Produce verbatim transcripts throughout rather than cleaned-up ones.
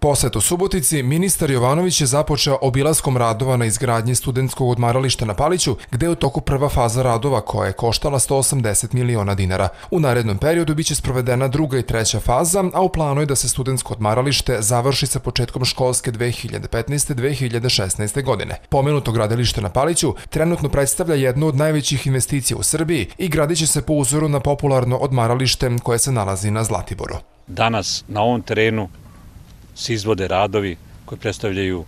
posetu Subotici, ministar Jovanović je započeo obilaskom radova na izgradnji studentskog odmarališta na Paliću, gde je u toku prva faza radova koja je koštala sto osamdeset miliona dinara. U narednom periodu biće sprovedena druga i treća faza, a u planu je da se studentsko odmaralište završi sa početkom školske dve hiljade petnaeste dve hiljade šesnaeste. godine. Pomenuto gradilište na Paliću trenutno predstavlja jednu od najvećih investicija u Srbiji i gradit će se po uzoru na popularno odmaralište koje se nalazi na Zlatiboru. Danas na ovom terenu se izvode radovi koji predstavljaju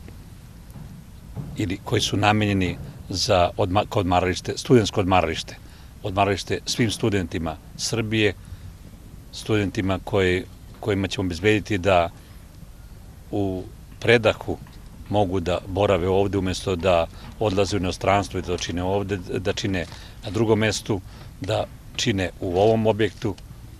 ili koji su namenjeni za odma, odmaralište, studentsko odmaralište. Odmaralište svim studentima Srbije, studentima koji, kojima ćemo obezbediti da u predahu mogu da borave ovde umjesto da odlaze u inostranstvo i da čine ovde, da čine na drugom mestu, da čine u ovom objektu,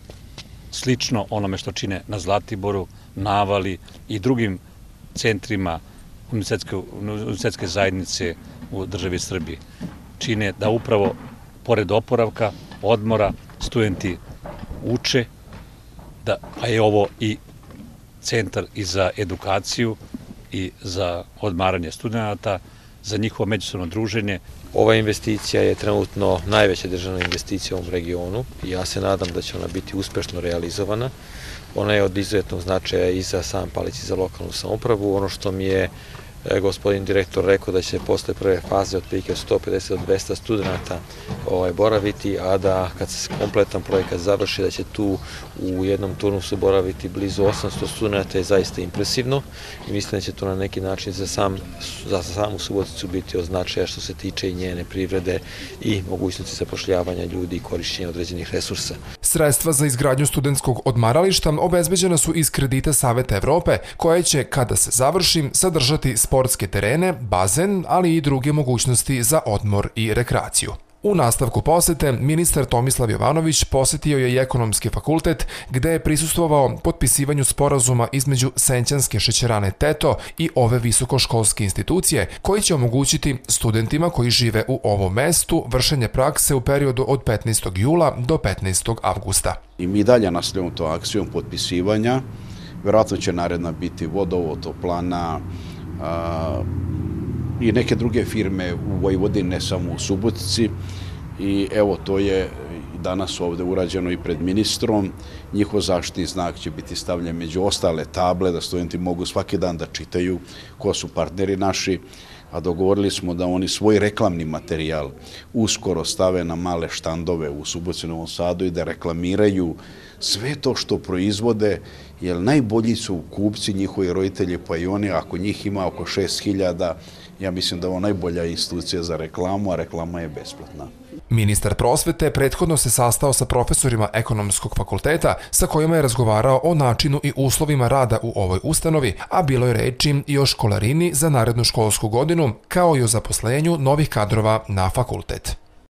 slično onome što čine na Zlatiboru, Navali i drugim centrima univerzitetske, univerzitetske zajednice u državi Srbiji. Čine da upravo, pored oporavka, odmora, studenti uče, da, a je ovo i centar i za edukaciju i za odmaranje studenta, za njihovo međusobno druženje. Ova investicija je trenutno najveća državna investicija u ovom regionu i ja se nadam da će ona biti uspešno realizovana. Ona je od izuzetnog značaja i za sam Palić i za lokalnu samoupravu. Ono što mi je gospodin direktor rekao da će posle prve faze otprilike od sto pedeset do dvesta studenta ovaj, boraviti, a da kad se kompletan projekat završi da će tu u jednom turnusu boraviti blizu osamsto studenta je zaista impresivno i mislim da će to na neki način za, sam, za samu Suboticu biti od značaja što se tiče i njene privrede i mogućnosti zapošljavanja ljudi i korišćenja određenih resursa. Sredstva za izgradnju studentskog odmarališta obezbeđena su iz kredita Saveta Evrope, koje će, kada se završi, sadržati sportske terene, bazen, ali i druge mogućnosti za odmor i rekreaciju. U nastavku posete, ministar Tomislav Jovanović posetio je i Ekonomski fakultet, gde je prisustvovao potpisivanju sporazuma između Senćanske šećerane Teto i ove visokoškolske institucije, koji će omogućiti studentima koji žive u ovom mestu vršenje prakse u periodu od petnaestog jula do petnaestog avgusta. I mi dalje nastavljamo to akcijom potpisivanja. Verovatno će naredna biti vodovod, toplana, a, i neke druge firme u Vojvodini, ne samo u Subotici. I evo, to je danas ovde urađeno i pred ministrom. Njihov zaštitni znak će biti stavljen među ostale table, da studenti mogu svaki dan da čitaju ko su partneri naši, a dogovorili smo da oni svoj reklamni materijal uskoro stave na male štandove u Subotici i Novom Sadu i da reklamiraju sve to što proizvode, jer najbolji su kupci njihovi roditelji, pa i oni, ako njih ima oko šest hiljada, ja mislim da je ovo najbolja institucija za reklamu, a reklama je besplatna. Ministar prosvete prethodno se sastao sa profesorima Ekonomskog fakulteta sa kojima je razgovarao o načinu i uslovima rada u ovoj ustanovi, a bilo je reči i o školarini za narednu školsku godinu, kao i o zaposlenju novih kadrova na fakultet.